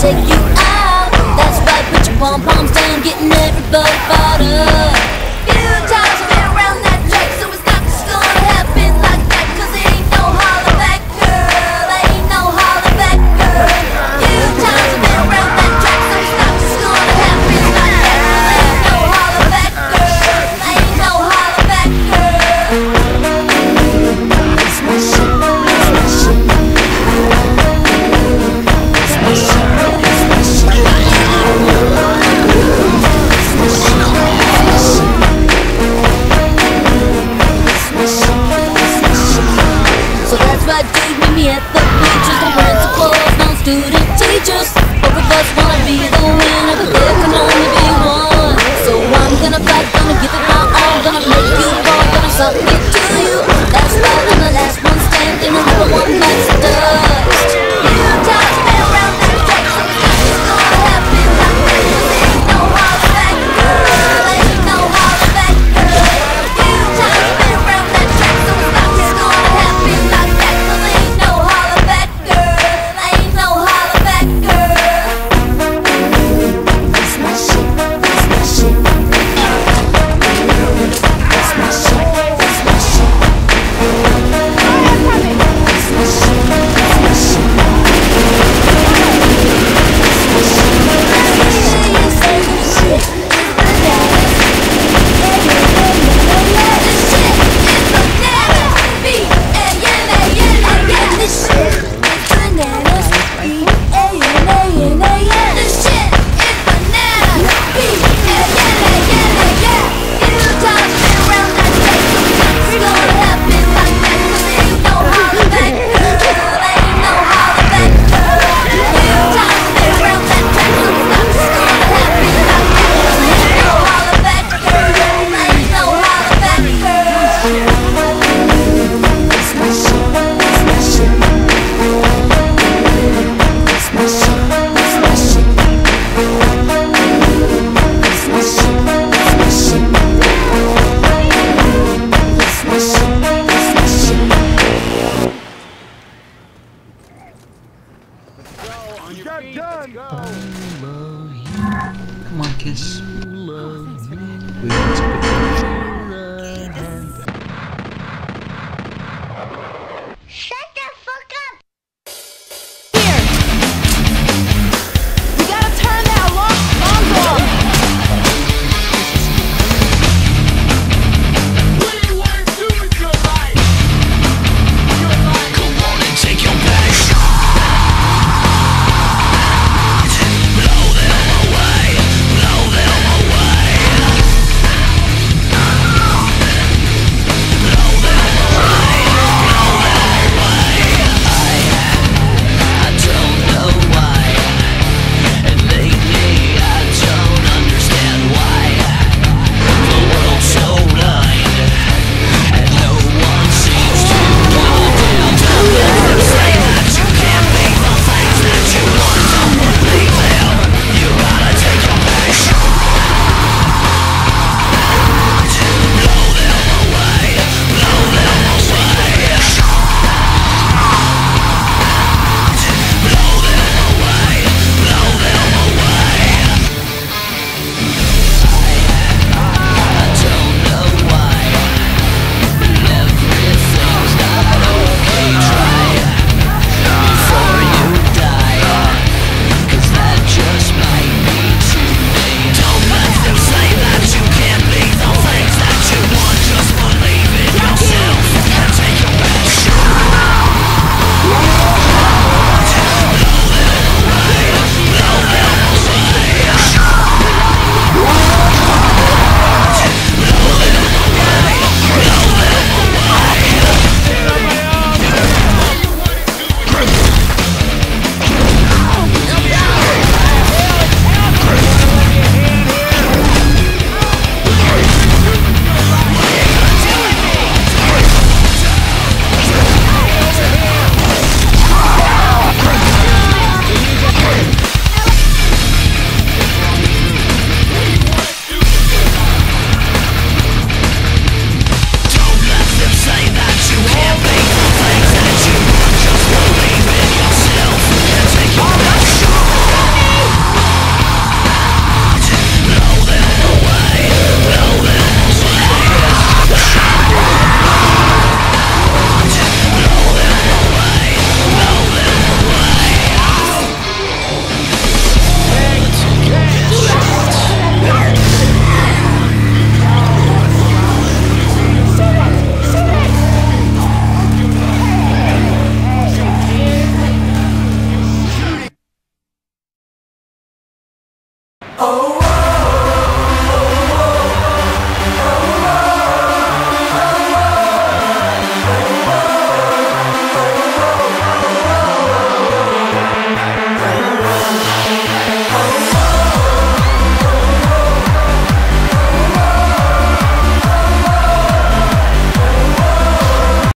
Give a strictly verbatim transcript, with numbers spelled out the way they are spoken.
take you out. That's right, put your pom-poms down, getting everybody fired up. Few times I've been around that track, so it's not just gonna happen like that. Cause it ain't no holla back, girl, ain't no holla back, girl. Few times I've been around that track, so it's not just gonna happen like that. Cause ain't no holla back, girl, ain't no holla back, girl. It's my shit, it's my shit. It's my shit, it's my shit. So that's why dude, meet me at the beaches. No principals, no student teachers. Both of us wanna be the winner, but there can only be one. So I'm gonna fight, gonna give it